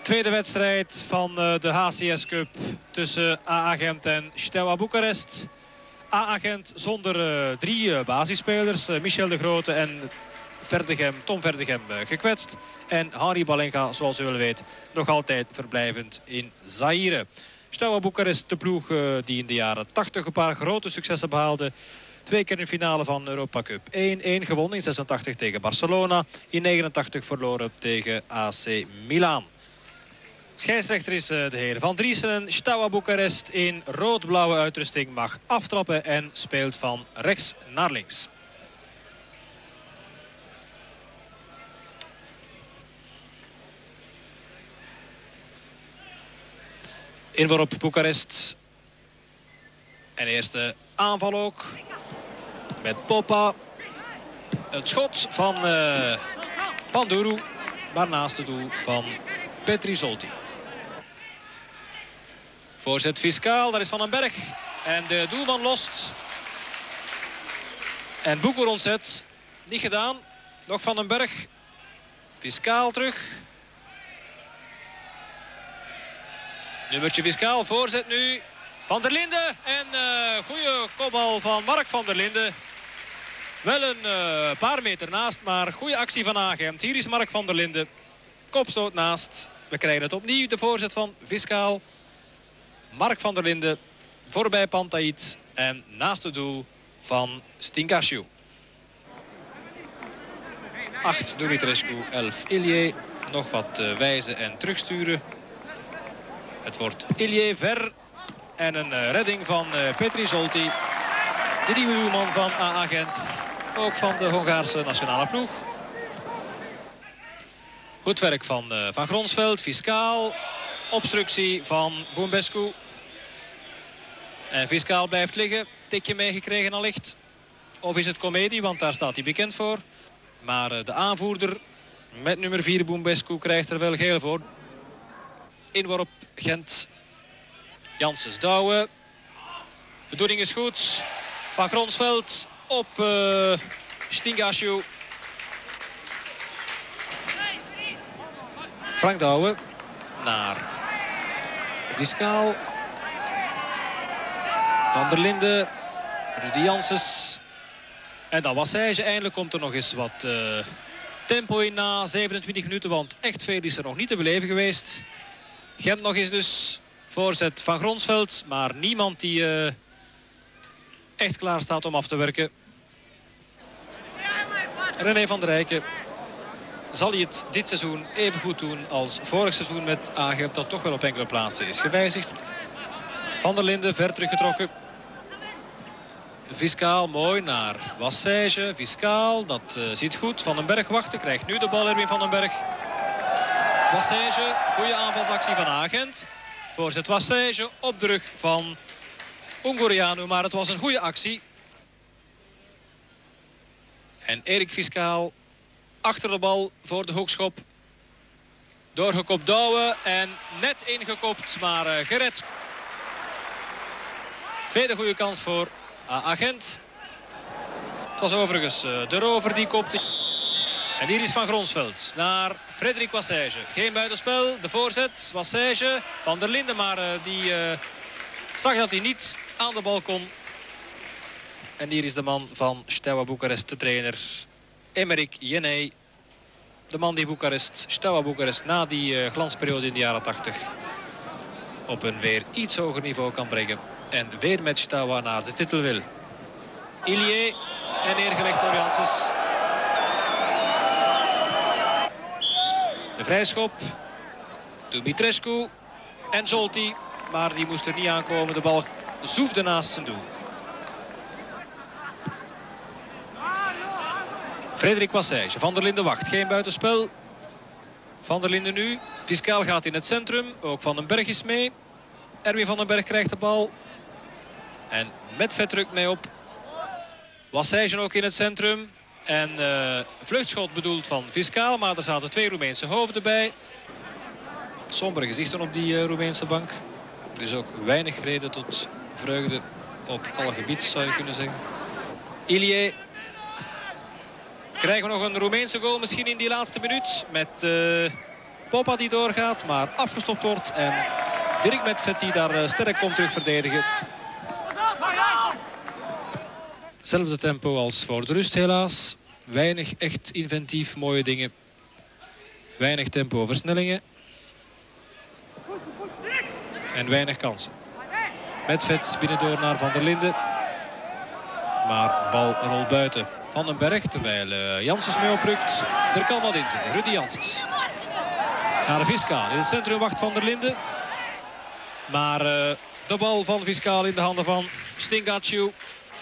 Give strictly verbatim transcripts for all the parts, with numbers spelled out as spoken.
Tweede wedstrijd van de H C S Cup tussen A A Gent en Steaua Boekarest. A A Gent zonder uh, drie uh, basisspelers. Uh, Michel de Grote en Verdegem, Tom Verdegem uh, gekwetst. En Henri Balenga, zoals u wel weet, nog altijd verblijvend in Zaïre. Steaua Boekarest, de ploeg uh, die in de jaren tachtig een paar grote successen behaalde. Twee keer in de finale van Europa Cup. één één gewonnen in zesentachtig tegen Barcelona. In negenentachtig verloren tegen A C Milan. Scheidsrechter is de heer Van Driessen. Steaua Boekarest in rood-blauwe uitrusting mag aftrappen en speelt van rechts naar links. Inworp Boekarest. En eerste aanval ook. Met Popa. Het schot van uh, Panduru. Maar naast het doel van Petri Zolti. Voorzet Fiscaal, daar is Van den Berg. En de doelman lost. En Boeker ontzet. Niet gedaan. Nog Van den Berg. Fiscaal terug. Nummertje Fiscaal, voorzet nu. Van der Linden. En uh, goede kopbal van Mark van der Linden. Wel een uh, paar meter naast, maar goede actie van Agent. Hier is Mark van der Linden. Kopstoot naast. We krijgen het opnieuw, de voorzet van Fiscaal. Mark van der Linden voorbij Pantaït en naast het doel van Stingasciu. acht Dumitrescu, elf Ilie. Nog wat uh, wijzen en terugsturen. Het wordt Ilie ver. En een uh, redding van uh, Petri Zolti. De nieuwe doelman van A A Gent. Ook van de Hongaarse nationale ploeg. Goed werk van uh, Van Gronsveld. Fiscaal. Obstructie van Boumbescu. En Fiscaal blijft liggen. Tikje meegekregen allicht. Of is het komedie, want daar staat hij bekend voor. Maar uh, de aanvoerder met nummer vier Boumbescu krijgt er wel geel voor. Inworp Gent. Janssens Douwe. Bedoeling is goed. Van Gronsveld op uh, Stingasciu. Frank Douwe naar Fiscaal. Van der Linden. Rudy Janssens. En dan Wassage. Eindelijk komt er nog eens wat uh, tempo in na zevenentwintig minuten. Want echt veel is er nog niet te beleven geweest. Gent nog eens dus. Voorzet van Gronsveld. Maar niemand die uh, echt klaar staat om af te werken. René van der Rijken. Zal hij het dit seizoen even goed doen als vorig seizoen met Agent, dat toch wel op enkele plaatsen is gewijzigd. Van der Linden ver teruggetrokken. Fiscaal mooi naar Wassage. Fiscaal, dat uh, ziet goed. Van den Berg wachten, krijgt nu de bal Erwin van den Berg. Wassage, goede aanvalsactie van Agent. Voorzet Wassage op de rug van Ungureanu, maar het was een goede actie. En Erik Fiscaal achter de bal voor de hoekschop. Doorgekopt Douwe en net ingekopt, maar uh, gered. Tweede goede kans voor A A Gent. Het was overigens uh, de rover die kopte. En hier is Van Gronsveld naar Frederik Wassage. Geen buitenspel, de voorzet, Wassage. Van der Linden, maar uh, die uh, zag dat hij niet aan de bal kon. En hier is de man van Steaua Boekarest, de trainer Emeric Jenei. De man die Boekarest, Steaua Boekarest na die uh, glansperiode in de jaren tachtig op een weer iets hoger niveau kan brengen. En weer met Steaua naar de titel wil. Ilie en neergelegd door Janssens. De vrijschop. Dumitrescu en Zolti. Maar die moest er niet aankomen. De bal zoefde naast zijn doel. Frederik Wassage. Van der Linden wacht. Geen buitenspel. Van der Linden nu. Fiscaal gaat in het centrum. Ook Van den Berg is mee. Erwin van den Berg krijgt de bal. En met vet drukt mee op. Wassage ook in het centrum. En uh, vluchtschot bedoeld van Fiscaal. Maar er zaten twee Roemeense hoofden bij. Sombere gezichten op die uh, Roemeense bank. Er is ook weinig reden tot vreugde op alle gebieden, zou je kunnen zeggen. Ilie. Krijgen we nog een Roemeense goal misschien in die laatste minuut. Met uh, Poppa die doorgaat, maar afgestopt wordt. En Dirk Medved die daar uh, sterk komt terug verdedigen. Hetzelfde tempo als voor de rust helaas. Weinig echt inventief mooie dingen. Weinig tempo versnellingen. En weinig kansen. Medved binnendoor naar Van der Linden. Maar bal rolt buiten. Van den Berg, terwijl uh, Janssens mee oprukt. Er kan wat in zitten. Rudy Janssens. Naar de Fiscaal. In het centrum wacht Van der Linden. Maar uh, de bal van Fiscaal in de handen van Stingaciu.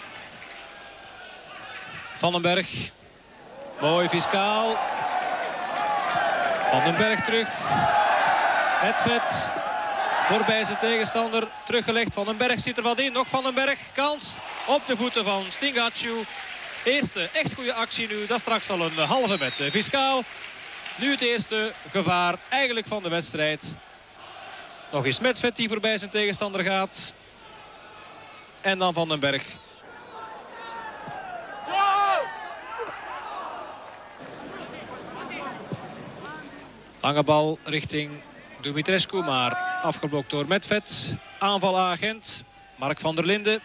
Van den Berg. Mooi Fiscaal. Van den Berg terug. Medved. Voorbij zijn tegenstander. Teruggelegd. Van den Berg zit er wat in. Nog Van den Berg. Kans op de voeten van Stingaciu. Eerste echt goede actie nu. Dat straks al een halve met Fiscaal. Nu het eerste gevaar eigenlijk van de wedstrijd. Nog eens Medved die voorbij zijn tegenstander gaat. En dan Van den Berg. Lange bal richting Dumitrescu, maar afgeblokt door Medved. Aanval Agent. Mark van der Linden.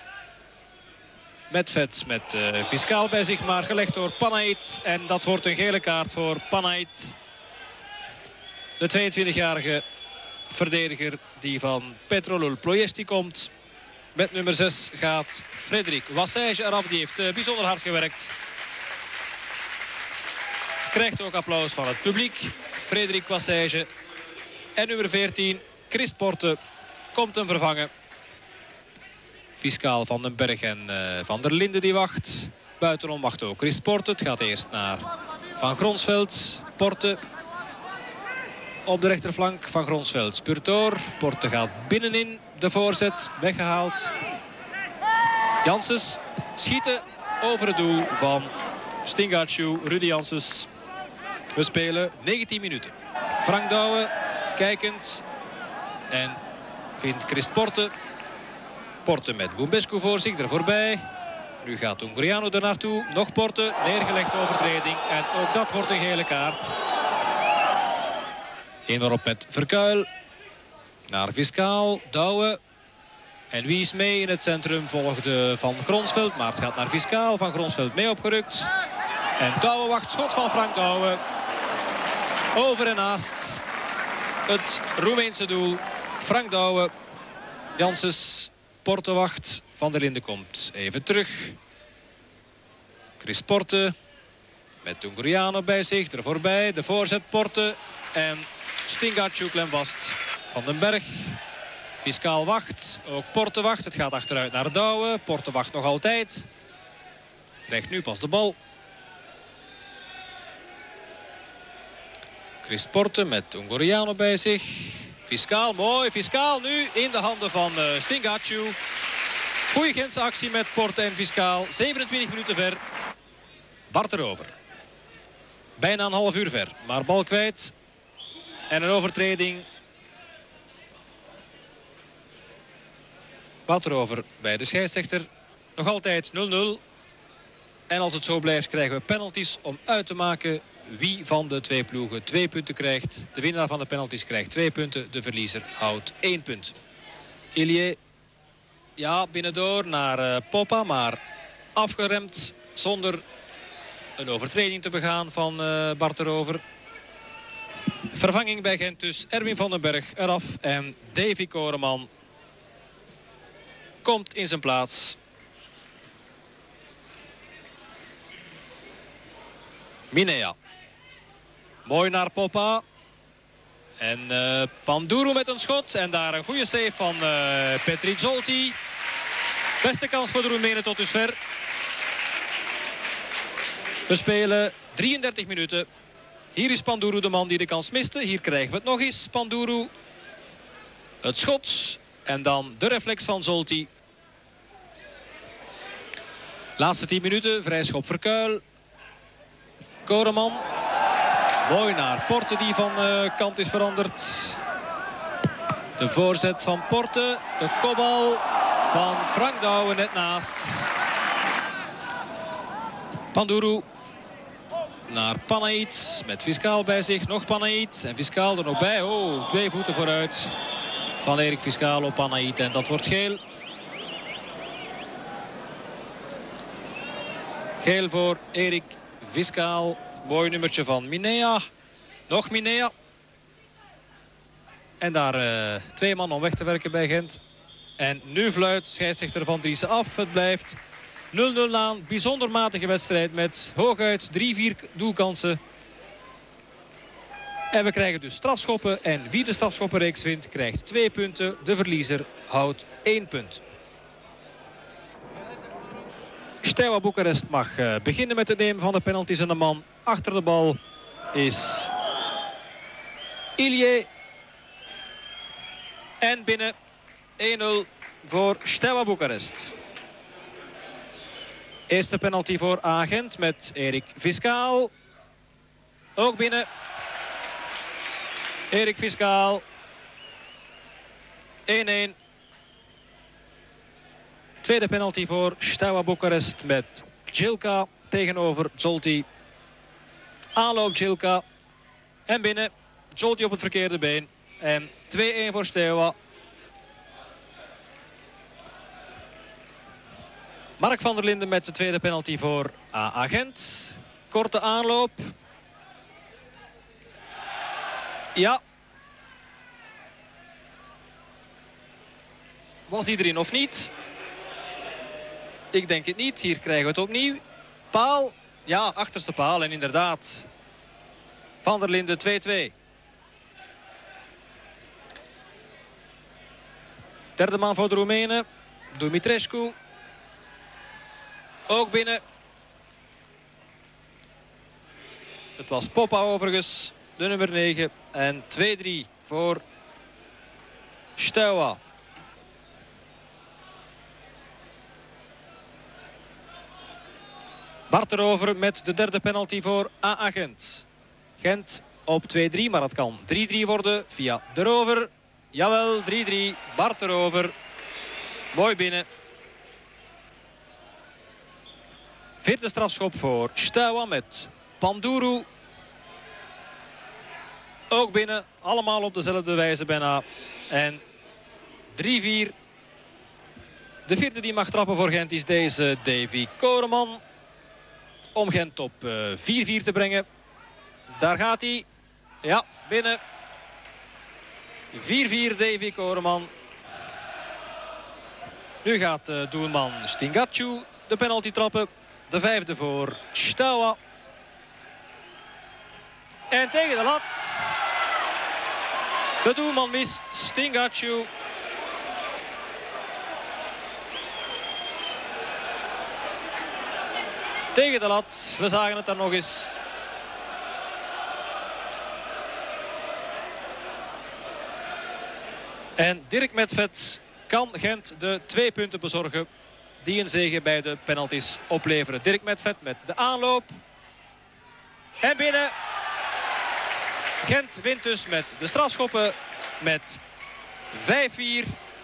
Medved met uh, Fiscaal bij zich, maar gelegd door Panait. En dat wordt een gele kaart voor Panait. De tweeëntwintigjarige verdediger die van Petrolul Ploiesti komt. Met nummer zes gaat Frederik Wassage eraf. Die heeft uh, bijzonder hard gewerkt. Krijgt ook applaus van het publiek. Frederik Wassage. En nummer veertien, Chris Porte, komt hem vervangen. Fiscaal Van den Berg en uh, Van der Linden die wacht. Buitenom wacht ook Chris Porte. Het gaat eerst naar Van Gronsveld. Porte op de rechterflank. Van Gronsveld spuurt door. Porte gaat binnenin. De voorzet weggehaald. Janssens schieten over het doel van Stingaciu. Rudy Janssens. We spelen negentien minuten. Frank Douwe kijkend. En vindt Chris Porte. Porte met Bumbescu voor zich, er voorbij. Nu gaat Ungurianu er naartoe. Nog Porte, neergelegd overtreding. En ook dat wordt een gele kaart. Eén waarop met Verkuil. Naar Fiscaal, Douwe. En wie is mee in het centrum? Volgde Van Gronsveld, maar het gaat naar Fiscaal. Van Gronsveld mee opgerukt. En Douwe wacht, schot van Frank Douwe. Over en naast het Roemeense doel. Frank Douwe. Janssens. Porte wacht. Van der Linden komt even terug. Chris Porte. Met Ungurianu bij zich. Er voorbij. De voorzet Porte. En Stingaciu klem vast. Van den Berg. Fiscaal wacht. Ook Porte wacht. Het gaat achteruit naar Douwe. Porte wacht nog altijd. Krijgt nu pas de bal. Chris Porte met Ungurianu bij zich. Fiscaal, mooi. Fiscaal nu in de handen van uh, Stingaciu. Goeie Gentse actie met Porte en Fiscaal. zevenentwintig minuten ver. Bart erover. Bijna een half uur ver. Maar bal kwijt. En een overtreding. Bart erover bij de scheidsrechter. Nog altijd nul nul. En als het zo blijft krijgen we penalties om uit te maken wie van de twee ploegen twee punten krijgt. De winnaar van de penalties krijgt twee punten. De verliezer houdt één punt. Ilie, ja, binnendoor naar uh, Poppa, maar afgeremd zonder een overtreding te begaan van uh, Bart erover. Vervanging bij Gent dus. Erwin van den Berg eraf en Davy Koreman komt in zijn plaats. Minea. Mooi naar Poppa. En uh, Panduru met een schot. En daar een goede save van uh, Petri Zolti. Beste kans voor de Roemenen tot dusver. We spelen drieëndertig minuten. Hier is Panduru de man die de kans miste. Hier krijgen we het nog eens. Panduru. Het schot. En dan de reflex van Zolti. Laatste tien minuten. Vrij schop Verkuil. Koreman. Mooi naar Porte die van uh, kant is veranderd. De voorzet van Porte. De kopbal van Frank Douwe net naast. Panduru. naar Panaït. Met Fiscaal bij zich. Nog Panaït. En Fiscaal er nog bij. Oh, twee voeten vooruit van Erik Fiscaal op Panaït. En dat wordt geel. Geel voor Erik Fiscaal. Mooi nummertje van Minea. Nog Minea. En daar uh, twee man om weg te werken bij Gent. En nu fluit scheidsrechter Van Driessen af. Het blijft nul nul aan. Bijzonder matige wedstrijd met hooguit drie vier doelkansen. En we krijgen dus strafschoppen. En wie de strafschoppenreeks wint krijgt twee punten. De verliezer houdt één punt. Steaua Boekarest mag uh, beginnen met het nemen van de penalties. En de man achter de bal is Ilie. En binnen één nul voor Steaua Boekarest. Eerste penalty voor Agent met Erik Fiscaal. Ook binnen. Erik Fiscaal. één één. Tweede penalty voor Steaua Boekarest met Djilka tegenover Zolti. Aanloop Djilka. En binnen. Zolti op het verkeerde been. En twee één voor Steaua. Mark van der Linden met de tweede penalty voor A-Agent. Korte aanloop. Ja. Was die erin of niet? Ik denk het niet. Hier krijgen we het opnieuw. Paal. Ja, achterste paal. En inderdaad. Van der Linden twee twee. Derde man voor de Roemenen. Dumitrescu. Ook binnen. Het was Poppa overigens. De nummer negen. En twee drie voor Steaua. Bart erover met de derde penalty voor A-Agent. Gent op twee drie, maar dat kan drie drie worden via de rover. Jawel, drie drie. Bart erover. Mooi binnen. Vierde strafschop voor Steaua met Panduru. Ook binnen. Allemaal op dezelfde wijze bijna. En drie vier. De vierde die mag trappen voor Gent is deze Davy Koreman. Om Gent op vier vier te brengen. Daar gaat hij. Ja, binnen. vier vier Davy Koreman. Nu gaat de doelman Stingaciu de penalty trappen. De vijfde voor Steaua. En tegen de lat. De doelman mist. Stingaciu. Tegen de lat. We zagen het daar nog eens. En Dirk Medved kan Gent de twee punten bezorgen die een zege bij de penalties opleveren. Dirk Medved met de aanloop. En binnen. Gent wint dus met de strafschoppen met vijf vier.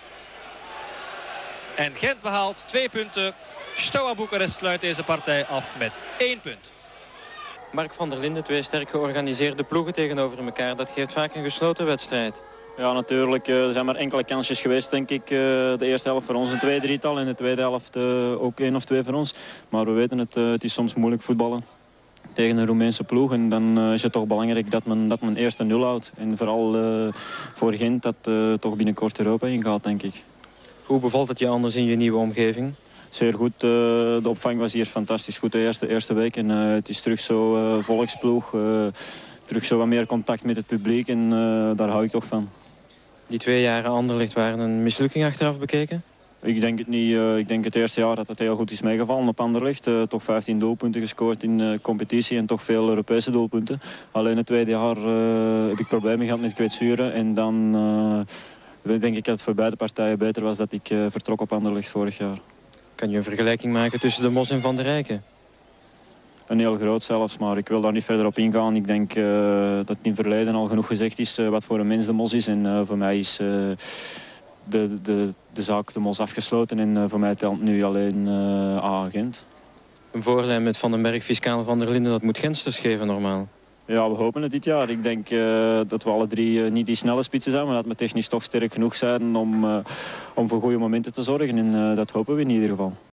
En Gent behaalt twee punten. Steaua Boekarest sluit deze partij af met één punt. Mark van der Linden, twee sterk georganiseerde ploegen tegenover elkaar. Dat geeft vaak een gesloten wedstrijd. Ja, natuurlijk. Er zijn maar enkele kansjes geweest, denk ik. De eerste helft voor ons een twee drietal. En de tweede helft ook één of twee voor ons. Maar we weten het, het is soms moeilijk voetballen tegen een Roemeense ploeg. En dan is het toch belangrijk dat men, dat men eerst een nul houdt. En vooral uh, voor Gent dat uh, toch binnenkort Europa ingaat, denk ik. Hoe bevalt het je anders in je nieuwe omgeving? Zeer goed. Uh, de opvang was hier fantastisch goed de eerste, eerste week. En uh, het is terug zo uh, volksploeg. Uh, terug zo wat meer contact met het publiek. En uh, daar hou ik toch van. Die twee jaren Anderlecht waren een mislukking achteraf bekeken? Ik denk het niet. Uh, ik denk het eerste jaar dat het heel goed is meegevallen op Anderlecht. Uh, toch vijftien doelpunten gescoord in de uh, competitie en toch veel Europese doelpunten. Alleen het tweede jaar uh, heb ik problemen gehad met kwetsuren. En dan uh, denk ik dat het voor beide partijen beter was dat ik uh, vertrok op Anderlecht vorig jaar. Kan je een vergelijking maken tussen de Mos en Van der Rijken? Een heel groot zelfs, maar ik wil daar niet verder op ingaan. Ik denk uh, dat in het verleden al genoeg gezegd is uh, wat voor een mens de Mos is. En uh, voor mij is uh, de, de, de zaak de Mos afgesloten. En uh, voor mij telt nu alleen uh, A-Gent. Een voorlijn met Van den Berg, Fiscaal en Van der Linden, dat moet Gensters geven normaal. Ja, we hopen het dit jaar. Ik denk uh, dat we alle drie uh, niet die snelle spitsen zijn, maar dat we technisch toch sterk genoeg zijn om, uh, om voor goede momenten te zorgen. En uh, dat hopen we in ieder geval.